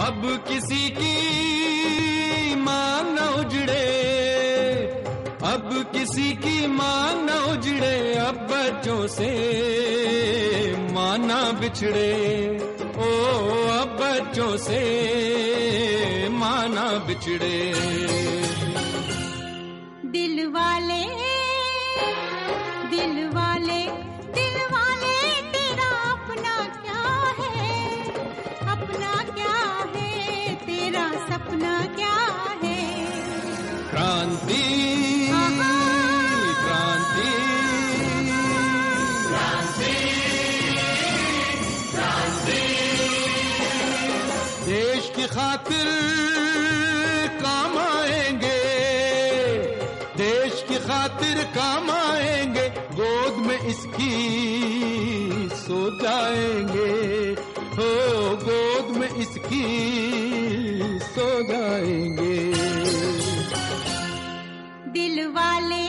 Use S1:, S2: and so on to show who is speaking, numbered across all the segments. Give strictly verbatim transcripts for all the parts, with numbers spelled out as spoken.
S1: अब किसी की मांग न उजड़े, अब किसी की मांग न उजड़े, अब बच्चों से मां ना बिछड़े, ओ अब बच्चों से मां ना बिछड़े।
S2: दिल वाले दिल वाले दिल वाले तेरा अपना क्या है, अपना क्या है, तेरा सपना क्या है।
S1: क्रांति क्रांति क्रांति क्रांति देश की खातिर काम आएंगे, देश की खातिर काम आएंगे, गोद में इसकी सो जाएंगे, हो गोद में इसकी सो जाएंगे।
S2: दिल वाले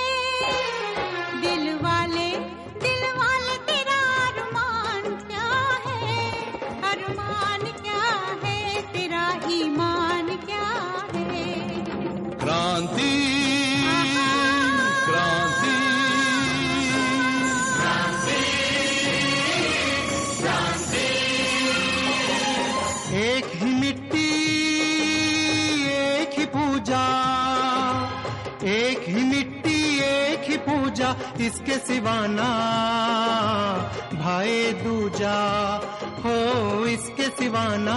S2: दिल वाले दिल वाले तेरा अरमान क्या है, अरमान क्या है, तेरा ईमान क्या है।
S1: क्रांति क्रांति क्रांति क्रांति एक ही मिट्टी एक ही पूजा, एक ही मिट्टी एक ही पूजा, इसके सिवाना भाई दूजा, हो इसके सिवाना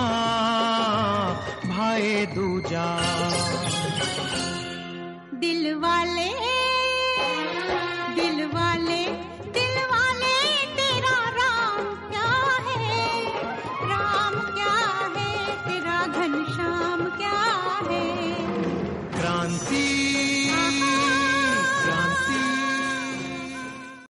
S1: भाई दूजा।
S2: दिल वाले